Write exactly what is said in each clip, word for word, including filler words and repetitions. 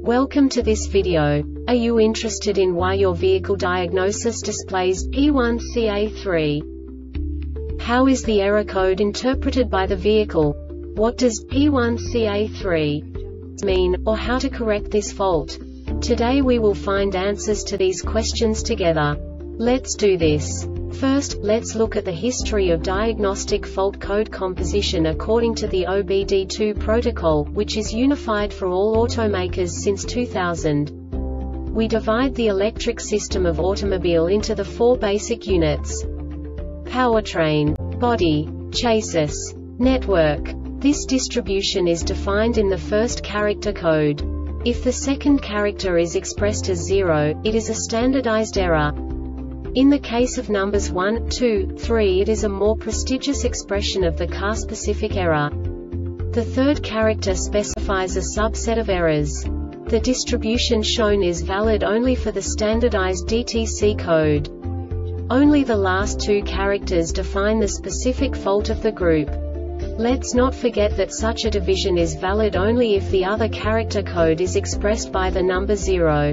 Welcome to this video. Are you interested in why your vehicle diagnosis displays P one C A three? How is the error code interpreted by the vehicle? What does P one C A three mean, or how to correct this fault? Today we will find answers to these questions together. Let's do this. First, let's look at the history of diagnostic fault code composition according to the O B D two protocol, which is unified for all automakers since two thousand. We divide the electric system of automobile into the four basic units: powertrain, body, chassis, network. This distribution is defined in the first character code. If the second character is expressed as zero, it is a standardized error. In the case of numbers one, two, three, it is a more prestigious expression of the car-specific error. The third character specifies a subset of errors. The distribution shown is valid only for the standardized D T C code. Only the last two characters define the specific fault of the group. Let's not forget that such a division is valid only if the other character code is expressed by the number zero.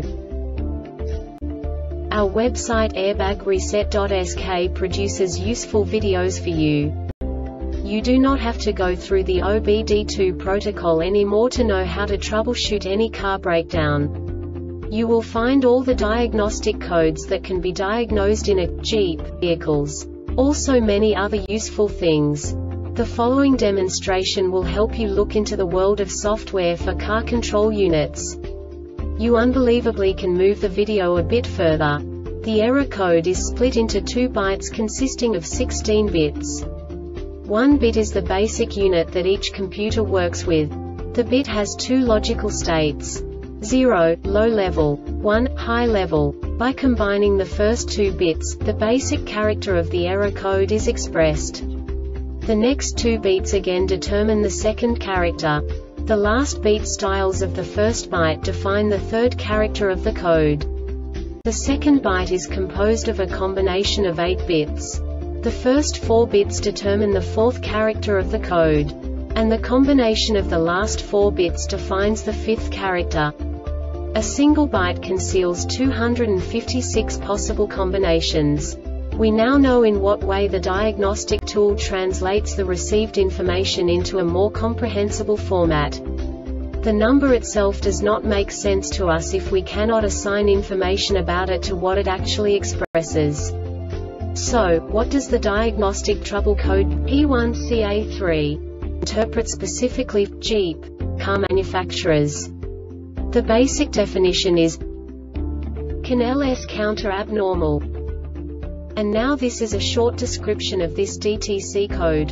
Our website airbag reset dot S K produces useful videos for you. You do not have to go through the O B D two protocol anymore to know how to troubleshoot any car breakdown. You will find all the diagnostic codes that can be diagnosed in a Jeep vehicles. Also many other useful things. The following demonstration will help you look into the world of software for car control units. You unbelievably can move the video a bit further. The error code is split into two bytes consisting of sixteen bits. One bit is the basic unit that each computer works with. The bit has two logical states: zero, low level, one, high level. By combining the first two bits, the basic character of the error code is expressed. The next two beats again determine the second character. The last beat styles of the first byte define the third character of the code. The second byte is composed of a combination of eight bits. The first four bits determine the fourth character of the code. And the combination of the last four bits defines the fifth character. A single byte conceals two hundred fifty-six possible combinations. We now know in what way the diagnostic tool translates the received information into a more comprehensible format. The number itself does not make sense to us if we cannot assign information about it to what it actually expresses. So, what does the diagnostic trouble code P one C A three interpret specifically for Jeep car manufacturers? The basic definition is C A N L S counter abnormal. And now this is a short description of this D T C code.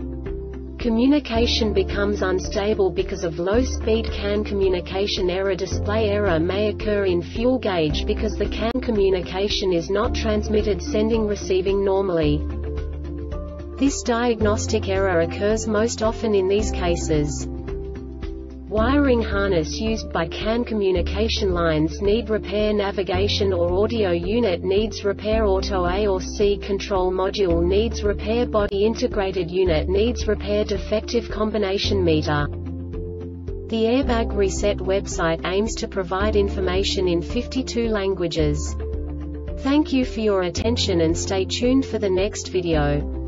Communication becomes unstable because of low-speed C A N communication error. Display error may occur in fuel gauge because the C A N communication is not transmitted sending receiving normally. This diagnostic error occurs most often in these cases: wiring harness used by C A N communication lines need repair, navigation or audio unit needs repair, auto A or C control module needs repair, body integrated unit needs repair, defective combination meter. The Airbag Reset website aims to provide information in fifty-two languages. Thank you for your attention and stay tuned for the next video.